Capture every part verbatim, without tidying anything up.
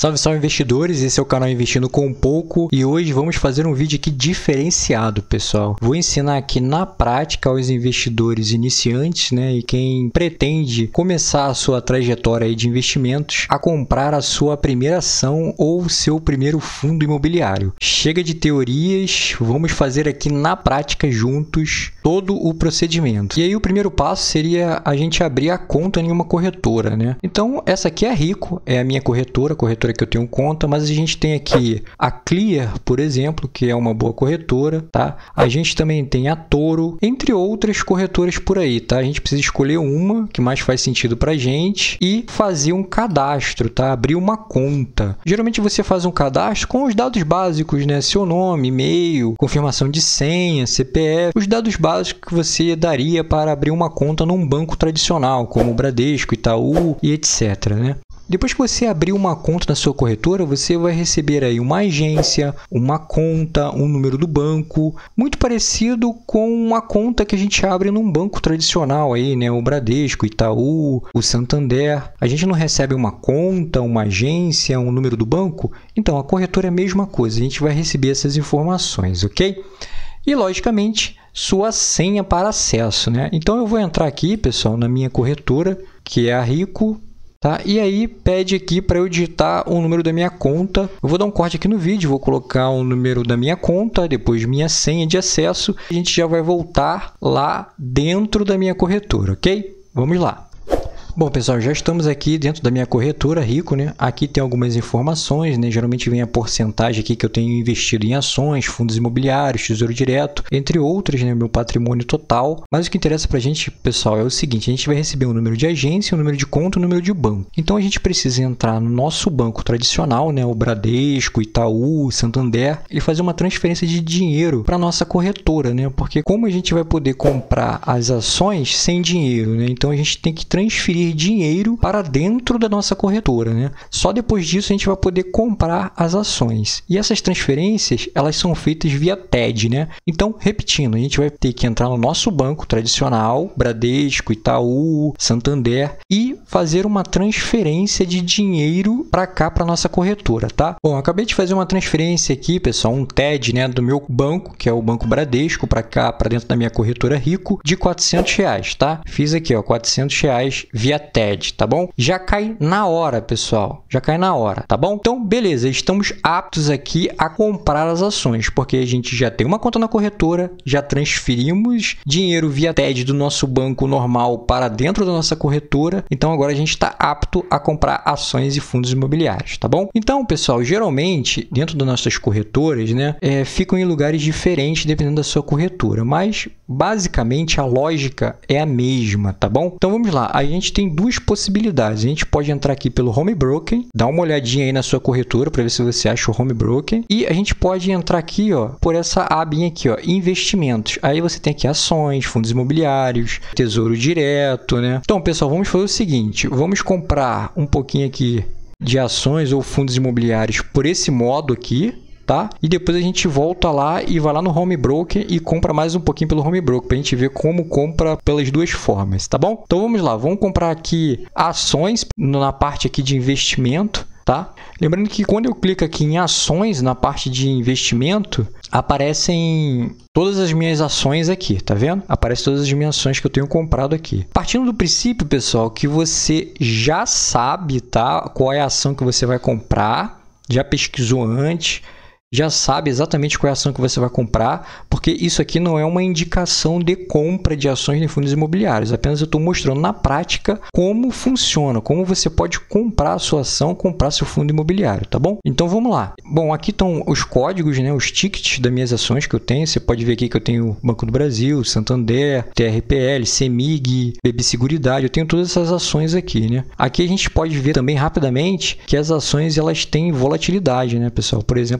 Salve, salve investidores, esse é o canal Investindo com Pouco e hoje vamos fazer um vídeo aqui diferenciado, pessoal. Vou ensinar aqui na prática aos investidores iniciantes, né, e quem pretende começar a sua trajetória aí de investimentos a comprar a sua primeira ação ou seu primeiro fundo imobiliário. Chega de teorias, vamos fazer aqui na prática juntos todo o procedimento. E aí o primeiro passo seria a gente abrir a conta em uma corretora, né? Então essa aqui é a Rico, é a minha corretora, corretora que eu tenho conta, mas a gente tem aqui a Clear, por exemplo, que é uma boa corretora, tá? A gente também tem a Toro, entre outras corretoras por aí, tá? A gente precisa escolher uma que mais faz sentido pra gente e fazer um cadastro, tá? Abrir uma conta. Geralmente você faz um cadastro com os dados básicos, né? Seu nome, e-mail, confirmação de senha, C P F, os dados básicos que você daria para abrir uma conta num banco tradicional, como o Bradesco, Itaú e etcétera, né? Depois que você abrir uma conta na sua corretora, você vai receber aí uma agência, uma conta, um número do banco, muito parecido com uma conta que a gente abre num banco tradicional aí, né? O Bradesco, Itaú, o Santander. A gente não recebe uma conta, uma agência, um número do banco? Então, a corretora é a mesma coisa, a gente vai receber essas informações, ok? E, logicamente, sua senha para acesso, né? Então, eu vou entrar aqui, pessoal, na minha corretora, que é a Rico. Tá? E aí pede aqui para eu digitar o número da minha conta. Eu vou dar um corte aqui no vídeo, vou colocar o número da minha conta, depois minha senha de acesso. A gente já vai voltar lá dentro da minha corretora, ok? Vamos lá. Bom, pessoal, já estamos aqui dentro da minha corretora Rico, né? Aqui tem algumas informações, né? Geralmente vem a porcentagem aqui que eu tenho investido em ações, fundos imobiliários, tesouro direto, entre outras, né? Meu patrimônio total. Mas o que interessa pra gente, pessoal, é o seguinte: a gente vai receber um número de agência, um número de conta, um número de banco. Então a gente precisa entrar no nosso banco tradicional, né? O Bradesco, Itaú, Santander, e fazer uma transferência de dinheiro para nossa corretora, né? Porque como a gente vai poder comprar as ações sem dinheiro, né? Então a gente tem que transferir dinheiro para dentro da nossa corretora, né? Só depois disso a gente vai poder comprar as ações. E essas transferências, elas são feitas via T E D, né? Então, repetindo, a gente vai ter que entrar no nosso banco tradicional, Bradesco, Itaú, Santander, e fazer uma transferência de dinheiro para cá, para nossa corretora, tá? Bom, acabei de fazer uma transferência aqui, pessoal, um T E D, né, do meu banco, que é o Banco Bradesco, para cá, para dentro da minha corretora Rico, de quatrocentos reais, tá? Fiz aqui, ó, quatrocentos reais via T E D, tá bom? Já cai na hora, pessoal. Já cai na hora, tá bom? Então, beleza. Estamos aptos aqui a comprar as ações, porque a gente já tem uma conta na corretora, já transferimos dinheiro via T E D do nosso banco normal para dentro da nossa corretora. Então, agora a gente está apto a comprar ações e fundos imobiliários, tá bom? Então, pessoal, geralmente, dentro das nossas corretoras, né, é, ficam em lugares diferentes dependendo da sua corretora, mas, basicamente, a lógica é a mesma, tá bom? Então, vamos lá. A gente tem duas possibilidades. A gente pode entrar aqui pelo Home Broker, dar uma olhadinha aí na sua corretora para ver se você acha o Home Broker, e a gente pode entrar aqui, ó, por essa abinha aqui, ó, investimentos. Aí você tem aqui ações, fundos imobiliários, tesouro direto, né? Então, pessoal, vamos fazer o seguinte: vamos comprar um pouquinho aqui de ações ou fundos imobiliários por esse modo aqui, tá? E depois a gente volta lá e vai lá no Home Broker e compra mais um pouquinho pelo Home Broker para a gente ver como compra pelas duas formas, tá bom? Então vamos lá, vamos comprar aqui ações na parte aqui de investimento, tá? Lembrando que quando eu clico aqui em ações na parte de investimento, aparecem todas as minhas ações aqui, tá vendo? Aparecem todas as minhas ações que eu tenho comprado aqui. Partindo do princípio, pessoal, que você já sabe, tá? Qual é a ação que você vai comprar, já pesquisou antes, já sabe exatamente qual é a ação que você vai comprar, porque isso aqui não é uma indicação de compra de ações em fundos imobiliários, apenas eu estou mostrando na prática como funciona, como você pode comprar a sua ação, comprar seu fundo imobiliário, tá bom? Então vamos lá. Bom, aqui estão os códigos, né, os tickets das minhas ações que eu tenho. Você pode ver aqui que eu tenho Banco do Brasil, Santander, T R P L, CEMIG, B B Seguridade, eu tenho todas essas ações aqui, né? Aqui a gente pode ver também rapidamente que as ações elas têm volatilidade, né, pessoal? Por exemplo, aqui, ó,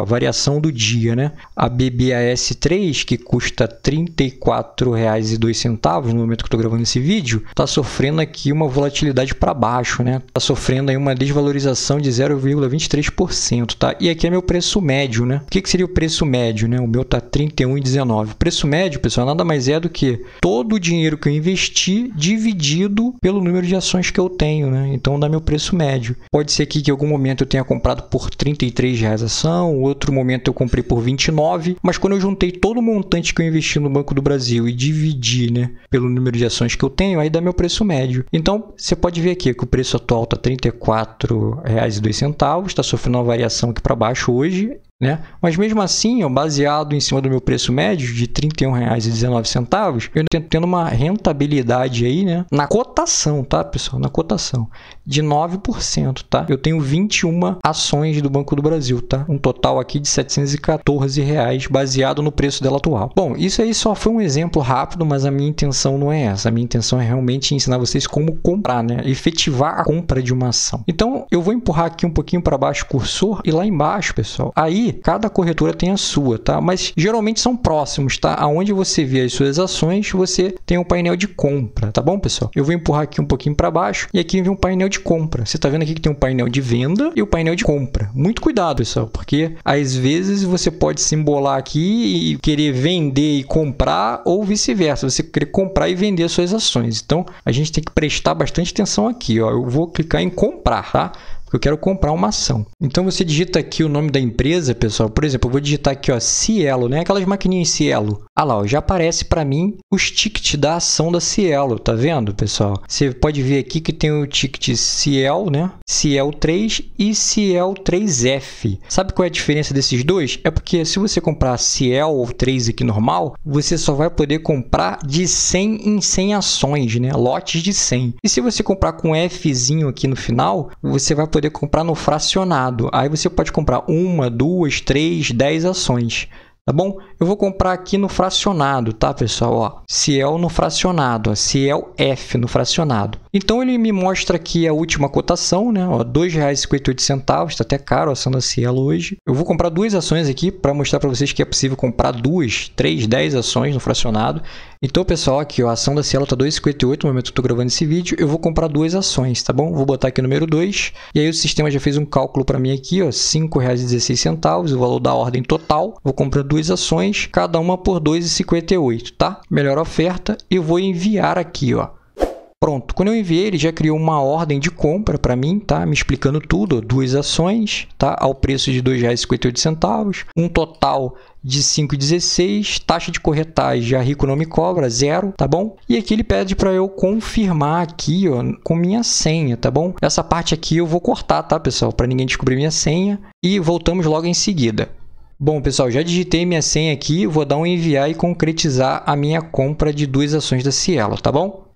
variação do dia, né? A B B A S três, que custa trinta e quatro reais e dois centavos no momento que eu estou gravando esse vídeo, está sofrendo aqui uma volatilidade para baixo, né? Está sofrendo aí uma desvalorização de zero vírgula vinte e três por cento, tá? E aqui é meu preço médio, né? O que, que seria o preço médio, né? O meu tá trinta e um reais e dezenove centavos. O preço médio, pessoal, nada mais é do que todo o dinheiro que eu investi dividido pelo número de ações que eu tenho, né? Então dá meu preço médio. Pode ser aqui que em algum momento eu tenha comprado por trinta e três reais a ação, outro momento eu comprei por vinte e nove, mas quando eu juntei todo o montante que eu investi no Banco do Brasil e dividi, né, pelo número de ações que eu tenho, aí dá meu preço médio. Então você pode ver aqui que o preço atual está trinta e quatro reais e dois centavos, está sofrendo uma variação aqui para baixo hoje, né? Mas mesmo assim, ó, baseado em cima do meu preço médio de trinta e um reais e dezenove centavos, eu estou tendo uma rentabilidade aí, né, na cotação, tá, pessoal? Na cotação de nove por cento, tá? Eu tenho vinte e uma ações do Banco do Brasil, tá? Um total aqui de setecentos e quatorze reais, baseado no preço dela atual. Bom, isso aí só foi um exemplo rápido, mas a minha intenção não é essa. A minha intenção é realmente ensinar vocês como comprar, né? Efetivar a compra de uma ação. Então, eu vou empurrar aqui um pouquinho para baixo o cursor e lá embaixo, pessoal, aí cada corretora tem a sua, tá? Mas geralmente são próximos, tá? Aonde você vê as suas ações, você tem um painel de compra, tá bom, pessoal? Eu vou empurrar aqui um pouquinho para baixo e aqui vem um painel de compra. Você tá vendo aqui que tem um painel de venda e o painel de compra. Muito cuidado, pessoal, porque às vezes você pode se embolar aqui e querer vender e comprar, ou vice-versa, você querer comprar e vender as suas ações. Então, a gente tem que prestar bastante atenção aqui, ó. Eu vou clicar em comprar, tá? Eu quero comprar uma ação. Então você digita aqui o nome da empresa, pessoal. Por exemplo, eu vou digitar aqui, ó, Cielo, né? Aquelas maquininhas Cielo. Ah lá, ó, já aparece para mim os tickets da ação da Cielo, tá vendo, pessoal? Você pode ver aqui que tem o ticket Ciel, né? Ciel três e Ciel três F. Sabe qual é a diferença desses dois? É porque se você comprar Ciel três aqui normal, você só vai poder comprar de cem em cem ações, né? Lotes de cem. E se você comprar com Fzinho aqui no final, você vai poder poder comprar no fracionado. Aí você pode comprar uma, duas, três, dez ações. Tá bom? Eu vou comprar aqui no fracionado, tá, pessoal? Ó, Ciel no fracionado, ó, Ciel F no fracionado. Então, ele me mostra aqui a última cotação, né? dois reais e cinquenta e oito centavos, está até caro a ação da Ciel hoje. Eu vou comprar duas ações aqui para mostrar para vocês que é possível comprar duas, três, dez ações no fracionado. Então, pessoal, aqui ó, a ação da Ciel está dois reais e cinquenta e oito no momento que eu estou gravando esse vídeo. Eu vou comprar duas ações, tá bom? Vou botar aqui o número dois. E aí o sistema já fez um cálculo para mim aqui, ó, cinco reais e dezesseis centavos, o valor da ordem total. Vou comprar duas ações, cada uma por dois reais e cinquenta e oito, tá? Melhor oferta. E eu vou enviar aqui, ó. Pronto, quando eu enviei, ele já criou uma ordem de compra para mim, tá? Me explicando tudo, duas ações, tá? Ao preço de dois reais e cinquenta e oito centavos, um total de cinco reais e dezesseis centavos, taxa de corretagem a Rico não me cobra, zero, tá bom? E aqui ele pede para eu confirmar aqui, ó, com minha senha, tá bom? Essa parte aqui eu vou cortar, tá, pessoal? Para ninguém descobrir minha senha, e voltamos logo em seguida. Bom, pessoal, já digitei minha senha aqui, vou dar um enviar e concretizar a minha compra de duas ações da Cielo, tá bom?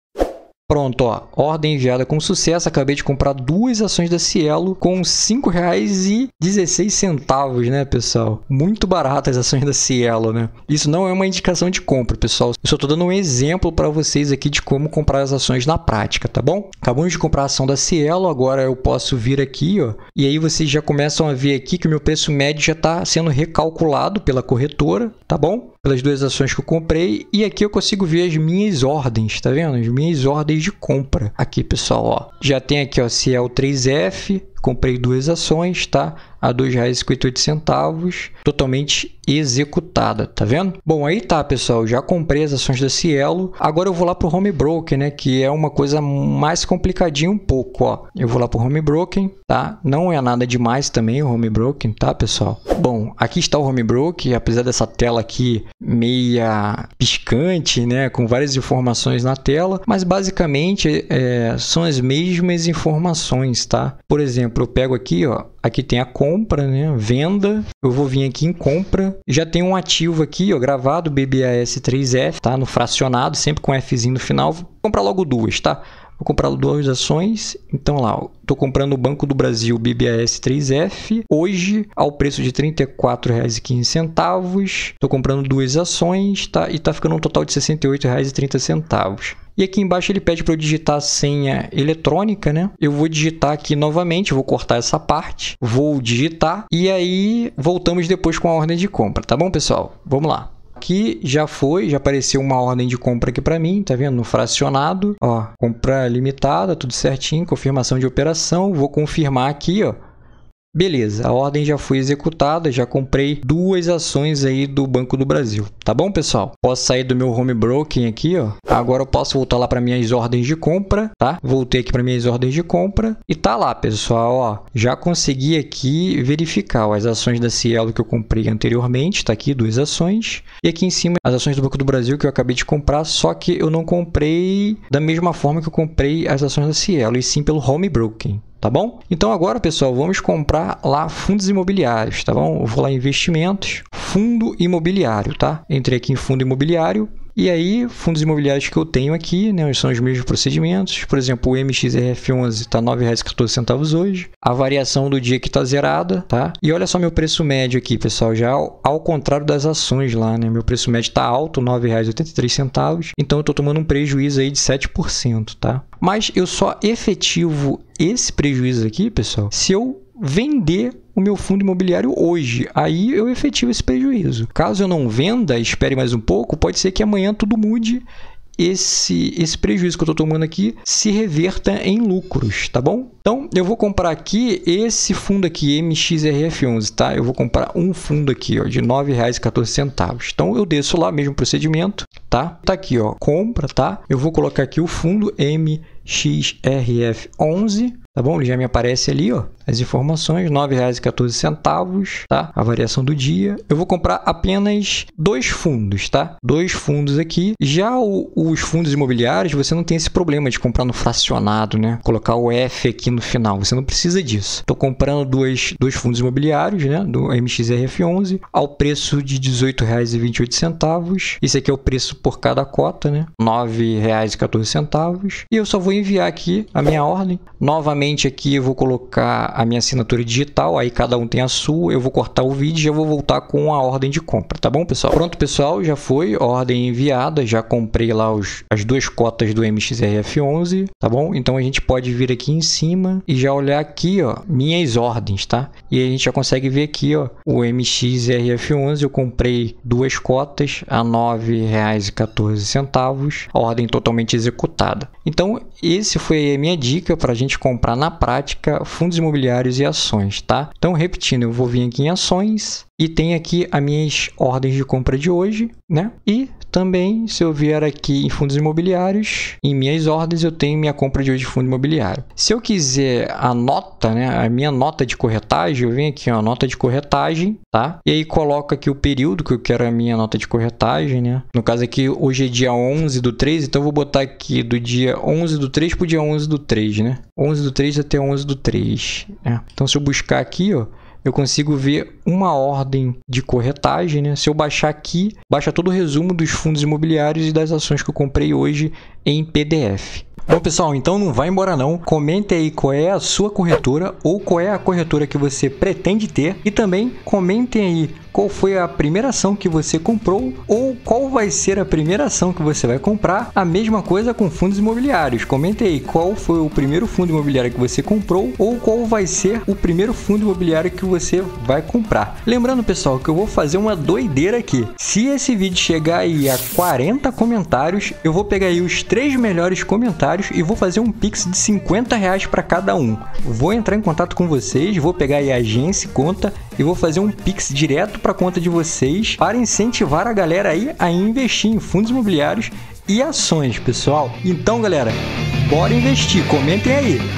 Pronto, ó, ordem enviada com sucesso. Acabei de comprar duas ações da Cielo com cinco reais e dezesseis centavos, né, pessoal? Muito baratas as ações da Cielo, né? Isso não é uma indicação de compra, pessoal. Eu só estou dando um exemplo para vocês aqui de como comprar as ações na prática, tá bom? Acabamos de comprar a ação da Cielo, agora eu posso vir aqui, ó, e aí vocês já começam a ver aqui que o meu preço médio já está sendo recalculado pela corretora, tá bom? Pelas duas ações que eu comprei, e aqui eu consigo ver as minhas ordens, tá vendo? As minhas ordens de compra. Aqui, pessoal, ó, já tem aqui, ó, Ciel três F, comprei duas ações, tá? A dois reais e cinquenta e oito centavos, totalmente executada, tá vendo? Bom, aí tá, pessoal, já comprei as ações da Cielo. Agora eu vou lá pro Home Broker, né, que é uma coisa mais complicadinha um pouco, ó. Eu vou lá pro Home Broker, tá? Não é nada demais também o Home Broker, tá, pessoal? Bom, aqui está o Home Broker, apesar dessa tela aqui meia piscante, né, com várias informações na tela, mas basicamente é, são as mesmas informações, tá? Por exemplo, eu pego aqui, ó, aqui tem a compra, né? Venda. Eu vou vir aqui em compra. Já tem um ativo aqui, ó, gravado, B B A S três F, tá? No fracionado, sempre com Fzinho no final. Vou comprar logo duas, tá? Vou comprar duas ações. Então lá, estou comprando o Banco do Brasil B B A S três F. Hoje, ao preço de trinta e quatro reais e quinze centavos. Estou comprando duas ações, tá? E está ficando um total de sessenta e oito reais e trinta centavos. E aqui embaixo ele pede para eu digitar a senha eletrônica, né? Eu vou digitar aqui novamente, vou cortar essa parte, vou digitar e aí voltamos depois com a ordem de compra, tá bom, pessoal? Vamos lá. Aqui já foi, já apareceu uma ordem de compra aqui para mim, tá vendo? No fracionado, ó, compra limitada, tudo certinho, confirmação de operação, vou confirmar aqui, ó. Beleza, a ordem já foi executada, já comprei duas ações aí do Banco do Brasil, tá bom, pessoal? Posso sair do meu home broking aqui, ó. Agora eu posso voltar lá para minhas ordens de compra, tá? Voltei aqui para minhas ordens de compra e tá lá, pessoal, ó. Já consegui aqui verificar ó, as ações da Cielo que eu comprei anteriormente, tá aqui duas ações. E aqui em cima as ações do Banco do Brasil que eu acabei de comprar, só que eu não comprei da mesma forma que eu comprei as ações da Cielo, e sim pelo home broking. Tá bom? Então agora, pessoal, vamos comprar lá fundos imobiliários, tá bom? Eu vou lá em investimentos, fundo imobiliário, tá? Entrei aqui em fundo imobiliário e aí fundos imobiliários que eu tenho aqui, né? São os mesmos procedimentos. Por exemplo, o M X R F onze está nove reais e quatorze centavos hoje. A variação do dia que está zerada, tá? E olha só meu preço médio aqui, pessoal, já ao, ao contrário das ações lá, né? Meu preço médio está alto, nove reais e oitenta e três centavos. Então eu estou tomando um prejuízo aí de sete por cento, tá? Mas eu só efetivo esse prejuízo aqui, pessoal, se eu vender o meu fundo imobiliário hoje. Aí eu efetivo esse prejuízo. Caso eu não venda, espere mais um pouco, pode ser que amanhã tudo mude. Esse, esse prejuízo que eu estou tomando aqui se reverta em lucros, tá bom? Então, eu vou comprar aqui esse fundo aqui, M X R F onze, tá? Eu vou comprar um fundo aqui, ó, de nove reais e quatorze centavos. Então, eu desço lá, mesmo procedimento, tá? Tá aqui, ó, compra, tá? Eu vou colocar aqui o fundo M X R F onze, tá bom? Ele já me aparece ali, ó, as informações, nove reais e quatorze centavos, tá? A variação do dia. Eu vou comprar apenas dois fundos, tá? Dois fundos aqui. Já o, os fundos imobiliários, você não tem esse problema de comprar no fracionado, né? Colocar o F aqui no final, você não precisa disso. Estou comprando dois, dois fundos imobiliários, né? Do M X R F onze, ao preço de dezoito reais e vinte e oito centavos. Esse aqui é o preço por cada cota, né? nove reais e quatorze centavos. E eu só vou enviar aqui a minha ordem. Novamente aqui eu vou colocar a minha assinatura digital, aí cada um tem a sua. Eu vou cortar o vídeo e já vou voltar com a ordem de compra, tá bom, pessoal? Pronto, pessoal, já foi, ordem enviada, já comprei lá os, as duas cotas do M X R F onze, tá bom? Então a gente pode vir aqui em cima e já olhar aqui, ó, minhas ordens, tá? E aí a gente já consegue ver aqui, ó, o M X R F onze, eu comprei duas cotas a nove reais e quatorze centavos, a ordem totalmente executada. Então, esse foi a minha dica para a gente comprar na prática fundos imobiliários e ações, tá? Então, repetindo, eu vou vir aqui em ações e tem aqui as minhas ordens de compra de hoje, né? E também, se eu vier aqui em fundos imobiliários, em minhas ordens, eu tenho minha compra de hoje de fundo imobiliário. Se eu quiser a nota, né, a minha nota de corretagem, eu venho aqui, ó, nota de corretagem, tá? E aí coloco aqui o período que eu quero a minha nota de corretagem, né? No caso aqui, hoje é dia onze do três, então eu vou botar aqui do dia onze do três para o dia onze do três, né? onze do três até onze do três, né? Então, se eu buscar aqui, ó, eu consigo ver uma ordem de corretagem, né? Se eu baixar aqui, baixa todo o resumo dos fundos imobiliários e das ações que eu comprei hoje em P D F. Bom, pessoal, então não vai embora não. Comente aí qual é a sua corretora ou qual é a corretora que você pretende ter. E também comentem aí qual foi a primeira ação que você comprou ou qual vai ser a primeira ação que você vai comprar. A mesma coisa com fundos imobiliários. Comente aí qual foi o primeiro fundo imobiliário que você comprou ou qual vai ser o primeiro fundo imobiliário que você vai comprar. Lembrando, pessoal, que eu vou fazer uma doideira aqui. Se esse vídeo chegar aí a quarenta comentários, eu vou pegar aí os três melhores comentários e vou fazer um pix de cinquenta reais para cada um. Vou entrar em contato com vocês, vou pegar aí a agência e conta e vou fazer um pix direto para a conta de vocês para incentivar a galera aí a investir em fundos imobiliários e ações, pessoal. Então, galera, bora investir, comentem aí.